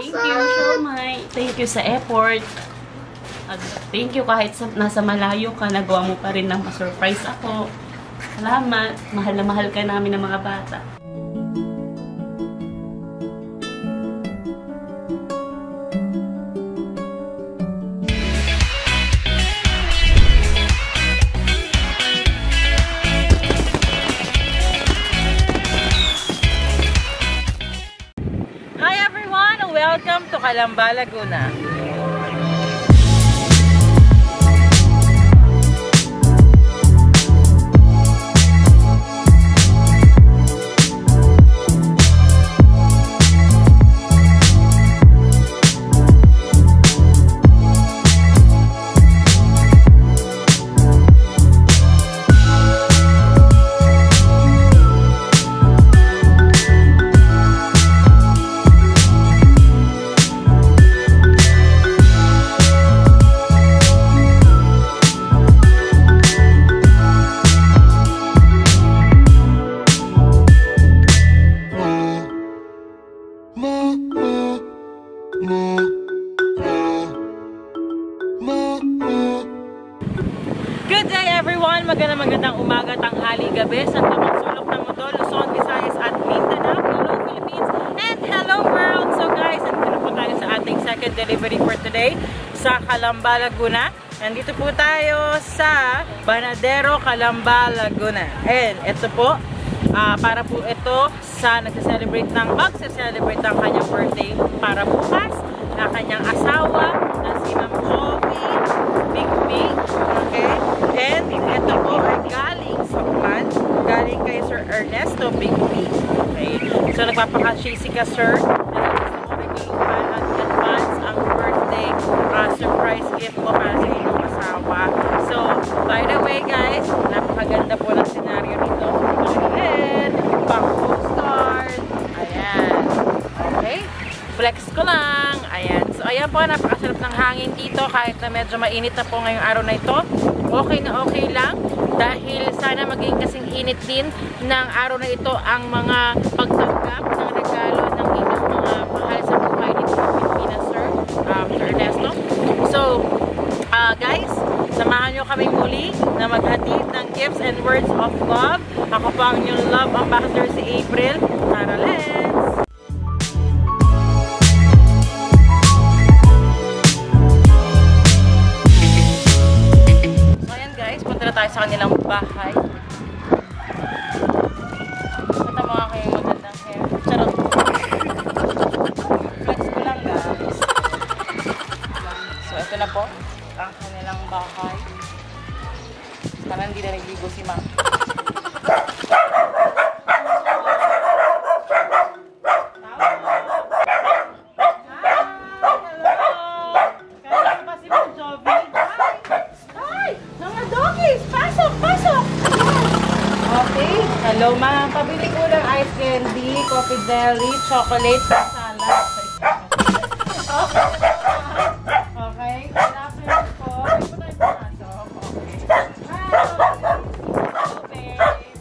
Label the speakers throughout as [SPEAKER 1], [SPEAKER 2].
[SPEAKER 1] Thank you, Shomai. Thank you sa effort. At thank you kahit nasa malayo ka, nagawa mo pa rin ng ma-surprise ako. Salamat. Mahal na mahal ka namin ng mga bata.
[SPEAKER 2] Hi everyone! Welcome to Calamba, Laguna. Good day everyone! Magandang umaga, tanghali, gabi sa tamang sulok ng mundo, Luzon, Visayas at Mindanao. Hello Philippines and hello world! So guys, nandito po tayo sa ating second delivery for today sa Calamba, Laguna. Nandito po tayo sa Banadero, Calamba, Laguna. And ito po, para po ito sa magse-celebrate ng kanyang birthday para bukas na kanyang asawa na si Ma'am Jovi Big Big. Okay? And ito po ay galing sa plan, galing kay Sir Ernesto Big Big. Okay? So nagpapaka-cheesy ka sir na gusto mo reguluhan at advance ang birthday surprise gift mo para sa inyong asawa. So by the way guys, napakaganda po ng senaryo nito. And pang postcard. Ayan. Okay? Flex ko lang. Ayan. So, ayan po. Napakasarap ng hangin dito. Kahit na medyo mainit na po ngayong araw na ito. Okay na okay lang. Dahil sana maging kasing init din ng araw na ito ang mga pagtanggap ng regalo ng inyong mga mahal sa buhay dito sa Pilipinas, Sir Ernesto. So, guys, samahan nyo kami muli na maghatid ng gifts and words of love. Ako po ang inyong love ambassador si April. Tara, let's! So, ayan guys, punta na tayo sa kanilang bahay. Punta mga kayong magandang hair. Charot. Flex ko lang guys. So, ito na po ang kanilang bahay. Sana hindi na nagligo si Ma'am. Hello ma'am, pabili ko ng ice candy, coffee jelly, chocolate, salad. Okay, kailangan po. Ito na yung pasok. Okay.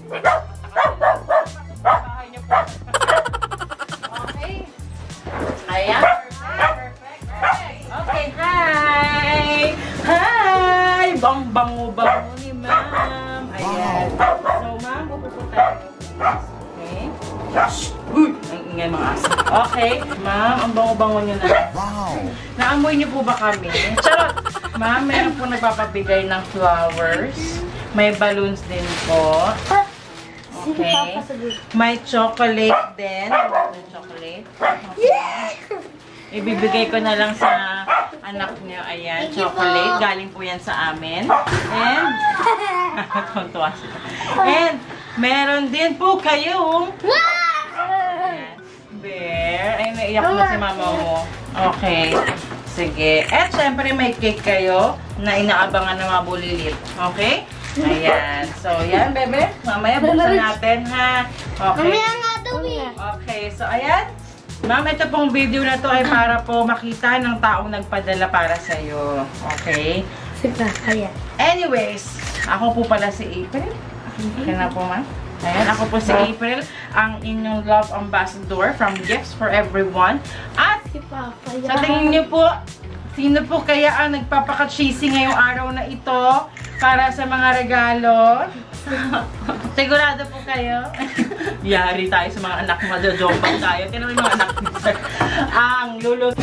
[SPEAKER 2] Bahay niyo po. Okay. Ayan. Perfect. Okay, hi! Hi! Bang-bango-bango ni ma'am. Ayan. So ma'am, pupunta tayo. Okay. Uy! Ang ingay mga aso. Okay. Ma'am, ang bango-bango niyo na. Wow! Naamoy niyo po ba kami? Charot! Ma'am, meron po nagpapabigay ng flowers. May balloons din po. Okay. May chocolate din. May chocolate. Okay. Ibibigay ko na lang sa anak niyo. Ayan, chocolate. Galing po yan sa amin. And, tuntua sila. And, meron din po kayong bear. Ay, naiyak mo si mama mo. Okay. Sige. At syempre, may cake kayo na inaabangan ng mga bulilit. Okay? Ayan. So, yan, bebe. Mamaya buksan natin, ha? Okay. Okay. So, ayan. Ma'am, ito pong video na to ay para po makita ng taong nagpadala para sa'yo. Okay?
[SPEAKER 3] Ayan.
[SPEAKER 2] Anyways, ako po pala si April. Okay na po, ma'am. Ayan, ako po si April, ang inyong love ambassador from Gifts for Everyone. At
[SPEAKER 3] Si Papa.
[SPEAKER 2] Sa tingin niyo po, sino po kaya ang nagpapaka-cheesy ngayong araw na ito para sa mga regalo? Sigurado po kayo? Yari tayo sa mga anak mo. Majojombang tayo. Kaya yung mga anak mo. Ang luluto.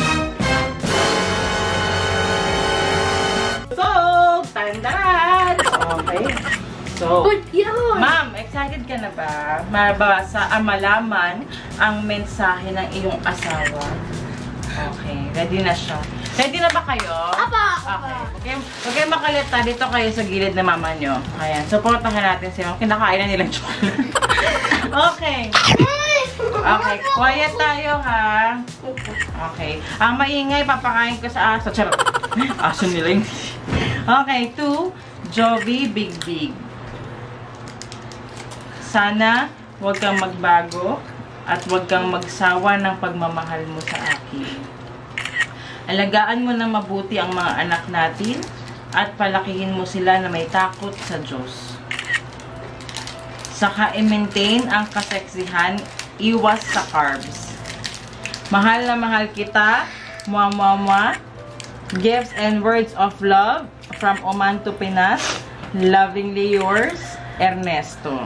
[SPEAKER 2] So, tandan! Okay. So, ma'am, excited ka na ba? Mabasa, malaman ang mensahe ng iyong asawa. Okay, ready na siya. Ready na ba kayo?
[SPEAKER 3] Apa!
[SPEAKER 2] Okay. Huwag kayong makalita. Dito kayo sa gilid na mama nyo. Ayan, supportahan natin si ma'am. Kinakain na nilang chocolate. Okay. Okay, quiet tayo ha. Okay. Ang maingay, papakain ko sa aso. Charot. Aso nila yung... Okay, to Jovi Big Big. Sana huwag kang magbago at huwag kang magsawa ng pagmamahal mo sa akin. Alagaan mo na mabuti ang mga anak natin at palakihin mo sila na may takot sa Diyos. Saka i-maintain ang kaseksihan, iwas sa carbs. Mahal na mahal kita, mua mua mua. Gifts and words of love from Oman to Pinas. Lovingly yours, Ernesto.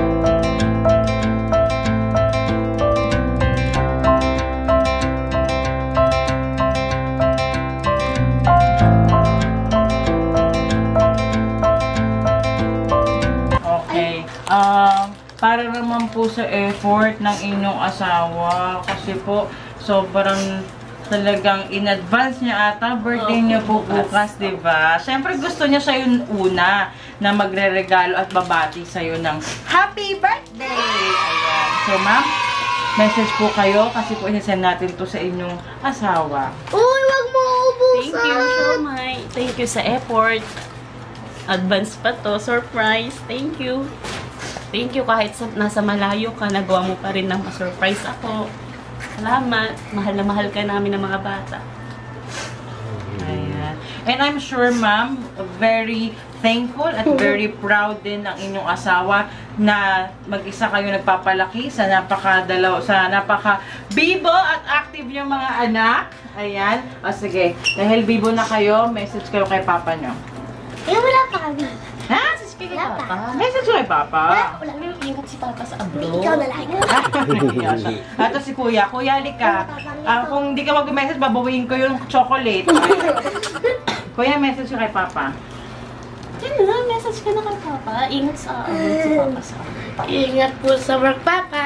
[SPEAKER 2] Okay. Para naman po sa effort ng inyong asawa, kasi po sobrang talagang in advance niya ata, birthday niya po bukas, diba? Siyempre gusto niya siya yung una na magre-regalo at babati sa'yo ng happy birthday! Ayan. So, ma'am, message po kayo kasi po inisend natin to sa inyong asawa.
[SPEAKER 3] Uy, wag mo ubusan!
[SPEAKER 1] Thank you so much. Thank you sa effort. Advance pa to. Surprise. Thank you. Thank you kahit nasa malayo ka, nagawa mo pa rin ng ma-surprise ako. Salamat. Mahal na mahal ka namin ng mga bata.
[SPEAKER 2] Ayan. And I'm sure, ma'am, very thankful at very proud din ng inyong asawa na mag-isa kayo nagpapalaki sa napaka-bibo at active yung mga anak. Ayan. O sige, dahil bibo na kayo, message kayo kay papa nyo.
[SPEAKER 3] Wala pa kami.
[SPEAKER 2] Ha?
[SPEAKER 1] Kay Papa.
[SPEAKER 2] Message kay papa.
[SPEAKER 3] Wala.
[SPEAKER 1] Ingat si Papa sa abroad.
[SPEAKER 3] Ikaw na lang.
[SPEAKER 2] Ito si Kuya. Kuya, halika. Kung hindi ka mag-message, babawiin ko yung chocolate. Kuya, message kay papa.
[SPEAKER 1] Yan na, message ka na kay Papa. Ingat sa abroad si Papa sa abroad.
[SPEAKER 3] Ingat po sa work, Papa.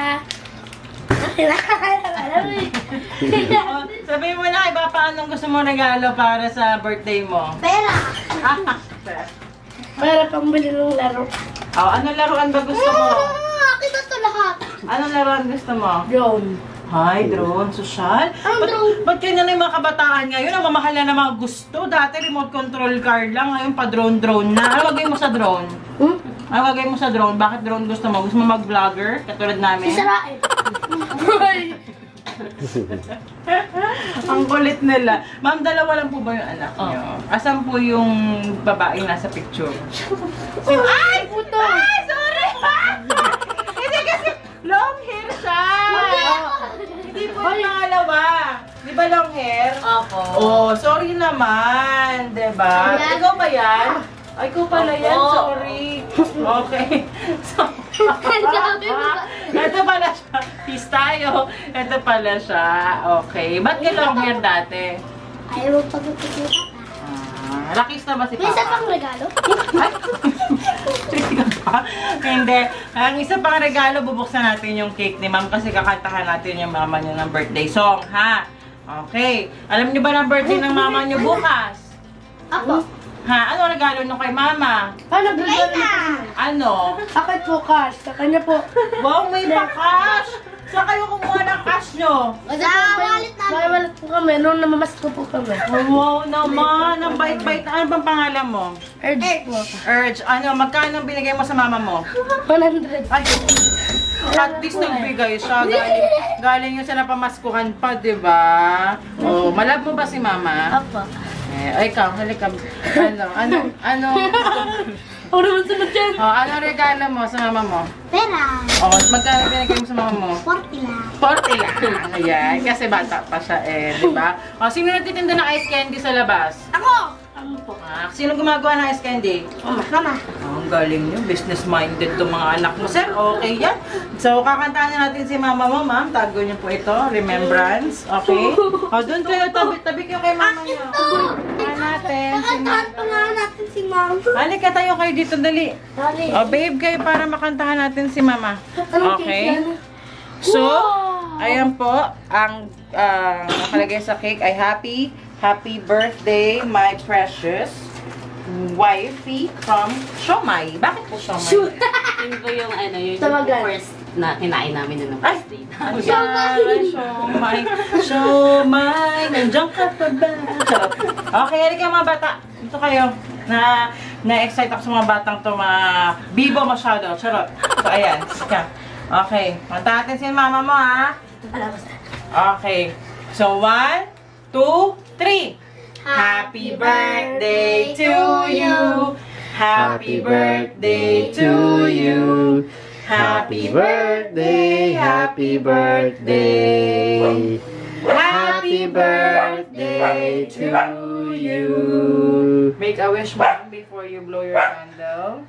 [SPEAKER 2] Sabihin mo na kay Papa, anong gusto mo regalo para sa birthday mo?
[SPEAKER 3] Pera. Para pambili ng laro.
[SPEAKER 2] Oh, anong laruan ba gusto mo?
[SPEAKER 3] Akin na ito lahat.
[SPEAKER 2] Anong laruan gusto mo?
[SPEAKER 3] Drone.
[SPEAKER 2] Hi, drone. Sosyal?
[SPEAKER 3] Drone.
[SPEAKER 2] Ba't kanya na yung mga kabataan ngayon? Ang mamahal na ng mga gusto. Dati remote control car lang. Ngayon pa drone-drone na. Ano gagawin mo sa drone? Ano gagawin mo sa drone? Bakit drone gusto mo? Gusto mo mag-vlogger? Katulad namin?
[SPEAKER 3] Sisirain.
[SPEAKER 2] Ang kulit nila. Ma'am, dalawa lang po ba yung anak niyo? Asan po yung babaeng nasa picture? Ay!
[SPEAKER 3] Puto.
[SPEAKER 2] Ay! Sorry! Hindi kasi long hair siya! Hindi po yung pangalawa. Di ba long hair?
[SPEAKER 1] Opo.
[SPEAKER 2] Oh, sorry naman. Diba?
[SPEAKER 3] Ayan.
[SPEAKER 2] Ikaw ba yan? Ay, ikaw pala yan.
[SPEAKER 1] Opo.
[SPEAKER 2] Sorry. Okay. Ito pala siya. Peace tayo. Ito pala siya. Okay. Ba't ka long hair dati?
[SPEAKER 3] Ayaw mo pag-upit mo, Papa.
[SPEAKER 2] Rakista ba si
[SPEAKER 3] May isa
[SPEAKER 2] Papa?
[SPEAKER 3] pang regalo?
[SPEAKER 2] Ay! Trika pa? Hindi. Ang isa pang regalo, bubuksan natin yung cake ni ma'am kasi kakantahan natin yung mama niyo ng birthday song, ha? Okay. Alam niyo ba ng birthday ng mama niyo bukas?
[SPEAKER 3] Ako.
[SPEAKER 2] Ha? Ano regalo niyo kay mama?
[SPEAKER 3] Paano bigyan na?
[SPEAKER 2] Ano?
[SPEAKER 3] Akin po, cash. Sa kanya po.
[SPEAKER 2] Wow, may pa-cash! Saan kayo kumuha ng cash nyo?
[SPEAKER 3] Sa wallet namin. May wallet po kami. Noon namamasko po kami.
[SPEAKER 2] Oh, wow naman! Ang bait-bait. Ano bang pangalan mo?
[SPEAKER 3] Urge po.
[SPEAKER 2] Urge. Ano? Magkano ang binigay mo sa mama mo?
[SPEAKER 3] 100.
[SPEAKER 2] Ay! At least nagbigay siya. Galing yun sa napamaskuhan pa, diba? Oh, malab mo ba si mama?
[SPEAKER 3] Apo.
[SPEAKER 2] Ay, ikaw, halika. Ano?
[SPEAKER 3] Ako naman sunod dyan.
[SPEAKER 2] Oh, ano regalo mo sa mama mo?
[SPEAKER 3] Pera.
[SPEAKER 2] Oh, magkano binigay mo sa mama mo?
[SPEAKER 3] 40 lang.
[SPEAKER 2] 40 lang. Ayan, kasi bata pa siya di ba? O, sino nagtitinda ng ice candy sa labas?
[SPEAKER 3] Ako! Ano po?
[SPEAKER 2] Sino gumagawa ng ice candy?
[SPEAKER 3] Mama.
[SPEAKER 2] Ang galing nyo. Business-minded itong mga anak mo, sir. Okay yan. So, kakantahan na natin si mama mo, ma'am. Tago niyo po ito. Remembrance. Okay? O, doon kayo. Tabi kayo kay mama niyo. Kakantahan natin si mama.
[SPEAKER 3] Kakantahan natin si mama.
[SPEAKER 2] Halika tayo kayo dito. Dali.
[SPEAKER 3] Dali.
[SPEAKER 2] O, babe kayo para makantahan natin si mama. Okay? So, ayan po. Ang nakalagay sa cake ay Happy birthday, my precious wifey from Siomai. Bakit po Siomai?
[SPEAKER 1] Yun po yung yung
[SPEAKER 3] Tamagan.
[SPEAKER 1] first na kinain namin nung
[SPEAKER 2] Ay!
[SPEAKER 1] first day.
[SPEAKER 2] Siomai. Siomai. Nandiyan ka pa ba? Charot. Okay, halika mga bata. Dito kayo. Na-excite ako sa mga batang to. Bibo masyado. Charot. So, ayan. Sika. Okay. Manta natin si mama mo, ha? Okay. So, 1, 2, 3. Happy birthday to you. Happy birthday to you. Happy birthday, happy birthday. Happy birthday to you. Make a wish, mom, before you blow your candle.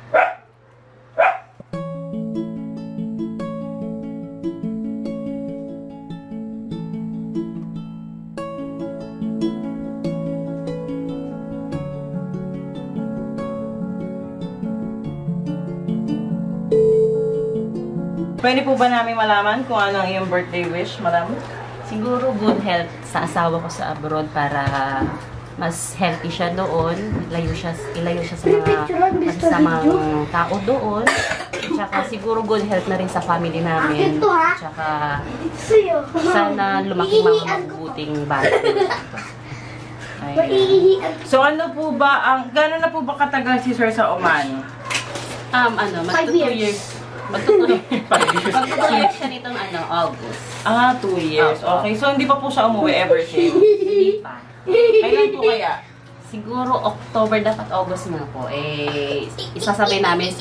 [SPEAKER 2] Pwede po ba namin malaman kung ano ang iyong birthday wish, madam?
[SPEAKER 1] Siguro good health sa asawa ko sa abroad para mas healthy siya doon. Ilayo siya sa mga masasamang tao doon. Tsaka siguro good health na rin sa family namin. Tsaka sana lumaki mga mabuting bata.
[SPEAKER 2] So ano po ba gano'n na po ba katagal si Sir sa Oman?
[SPEAKER 1] Magto 2 years. Magtutuloy siya nitong August.
[SPEAKER 2] 2 years. Okay. So, hindi pa po siya umuwi ever since?
[SPEAKER 1] Hindi pa.
[SPEAKER 2] Kailan po kaya?
[SPEAKER 1] Siguro October, dapat August na po. Isasabay namin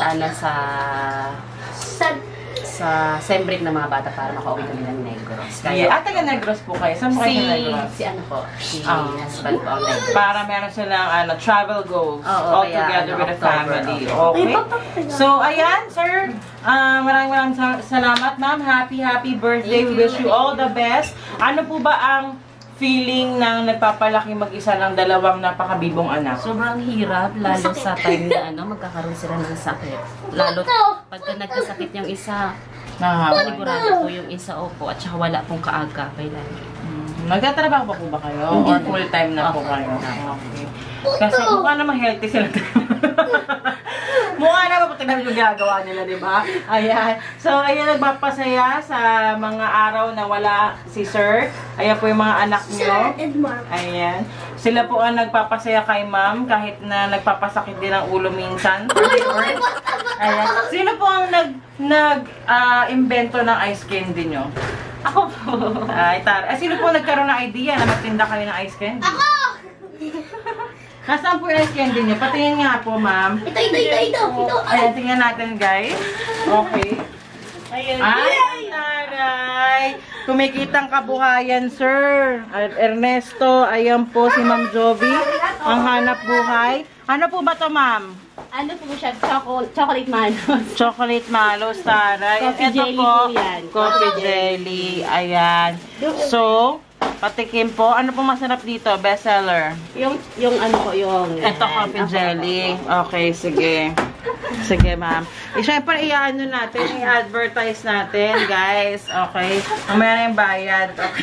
[SPEAKER 1] sa sembreak ng mga bata para makauwi kami ng Negros.
[SPEAKER 2] Kaya, taga Negros po kayo. Saan po kayo sa Negros?
[SPEAKER 1] Si husband po ang Negros.
[SPEAKER 2] Para meron silang travel goals all together with the family. Okay? So, ayan, sir. Maraming salamat, ma'am. Happy birthday. We wish you all the best. Ano po ba ang feeling ng nagpapalaki mag-isa ng dalawang napakabibong anak?
[SPEAKER 1] Sobrang hirap, lalo sa time na magkakaroon sila ng sakit. Lalo pagka nagkasakit yung isa, panigurado po yung isa opo at saka wala pong kaagapay lagi.
[SPEAKER 2] Nagtatrabaho pa po ba kayo? Or full-time na po kayo? Okay. Kasi mukha naman healthy sila. Mukha naman po tignan yung ginagawa nila, di ba? Ayan. So, ayan, nagpapasaya sa mga araw na wala si Sir. Ayan po yung mga anak nyo. Ayan. Sila po ang nagpapasaya kay ma'am kahit na nagpapasakit din ang ulo minsan. Ayan. Sino po ang nag-invento ng ice candy nyo?
[SPEAKER 1] Ako po.
[SPEAKER 2] Ay, sino po nagkaroon ng idea na magtinda kayo ng ice candy?
[SPEAKER 3] Ako!
[SPEAKER 2] Nasaan po yung ice candy nyo? Patingin nga po, ma'am.
[SPEAKER 3] Ito.
[SPEAKER 2] Ayan, tingnan natin, guys. Okay.
[SPEAKER 1] Ayun.
[SPEAKER 2] Ay, taray! Kumikitang kabuhayan, sir. At Ernesto, ayan po si Ma'am Jovi. Ang hanap buhay. Ano po ba to, ma'am?
[SPEAKER 1] Ano po siya? Chocolate manos.
[SPEAKER 2] Chocolate malos, taray.
[SPEAKER 1] Coffee
[SPEAKER 2] Ito
[SPEAKER 1] jelly
[SPEAKER 2] po,
[SPEAKER 1] po yan.
[SPEAKER 2] coffee jelly. Ayan. So, patikim po. Ano po masarap dito? Bestseller.
[SPEAKER 1] Yung
[SPEAKER 2] Ito, coffee jelly. Okay, sige. Sige, ma'am. Siyempre, i-ano natin, i-advertise natin, guys. Okay? Mamaya na yung bayad. Okay.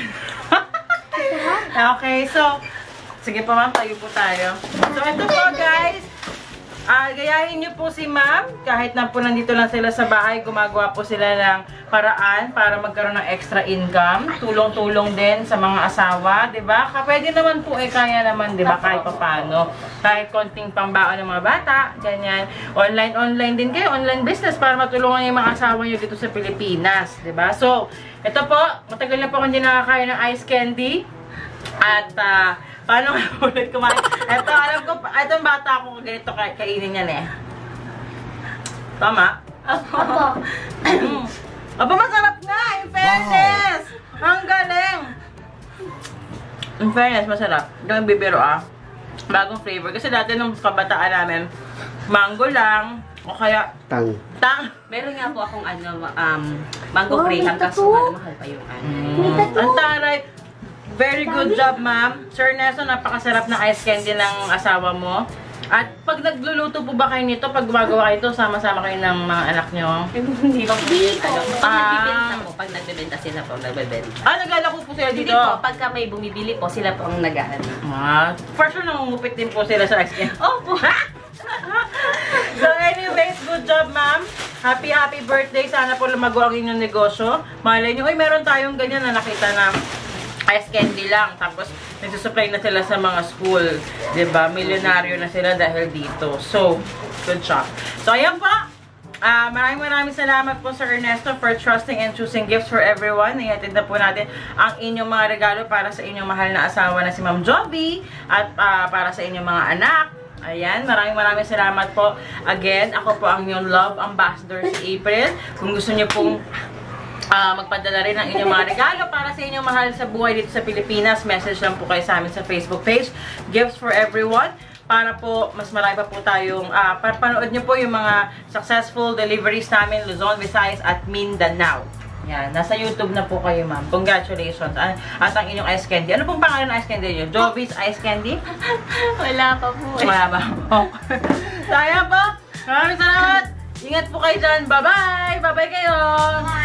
[SPEAKER 2] Okay, so, sige po, ma'am. Tayo po tayo. So, ito po, guys. Gayahin niyo po si ma'am. Kahit na po nandito lang sila sa bahay, gumagawa po sila ng paraan para magkaroon ng extra income. Tulong-tulong din sa mga asawa, di ba? Pwede naman po, kaya naman, di ba? Kahit paano. Kahit konting pambaon ng mga bata, ganyan. Online din kayo, online business para matulungan yung mga asawa niyo dito sa Pilipinas, di ba? So, ito po, matagal na po kung hindi nakakain ng ice candy. At, paano nga ulit kumain? Ito, alam ko, itong bata ko ganito kainin yan eh. Tama?
[SPEAKER 3] Opo.
[SPEAKER 2] Aba, masarap nga! In fairness! Ang galing! In fairness, masarap. Hindi ko bibiro bagong flavor. Kasi dati nung kabataan namin, mango lang, o kaya
[SPEAKER 4] Tang.
[SPEAKER 1] Meron nga po akong mango graham, kaso mahal pa yung
[SPEAKER 2] Ang taray! Very good job, ma'am. Sir Ernesto, napakasarap na ice candy ng asawa mo. At pag nagluluto po ba kayo nito, pag gumagawa kayo ito, sama-sama kayo ng mga anak nyo?
[SPEAKER 1] Hindi ba po yun? Pag nagbibenta po, pag nagbibenta sila po, nagbibenta.
[SPEAKER 2] Naglalako po sila dito?
[SPEAKER 1] Hindi po, pagka may bumibili po, sila po ang nag-ano.
[SPEAKER 2] For sure, nangungupit din po sila sa ice candy.
[SPEAKER 1] Opo.
[SPEAKER 2] So anyways, good job, ma'am. Happy birthday. Sana po lumago ang inyong negosyo. Malay nyo, meron tayong ganyan na nakita na ice candy lang. Tapos, nagsusupply na sila sa mga school. Diba? Milyonaryo na sila dahil dito. So, good job. So, ayan pa. Maraming salamat po Sir Ernesto for trusting and choosing gifts for everyone. Ihatid na po natin ang inyong mga regalo para sa inyong mahal na asawa na si Ma'am Jovi at para sa inyong mga anak. Ayan, maraming salamat po. Again, ako po ang inyong love ambassador si April. Kung gusto niyo pong magpadala rin ng inyong mga regalo para sa inyong mahal sa buhay dito sa Pilipinas, message lang po kayo sa amin sa Facebook page, Gifts for Everyone, para po mas marami pa po tayong, panood nyo po yung mga successful deliveries namin, Luzon, Visayas at Mindanao. Yan, nasa YouTube na po kayo, ma'am. Congratulations. At ang inyong ice candy. Ano pong pangalan ng ice candy nyo? Jovi's Ice Candy?
[SPEAKER 1] Wala pa po.
[SPEAKER 2] Wala ba? Okay. Sayang po. Maraming salamat. Ingat po kayo dyan. Bye-bye! Bye-bye kayo!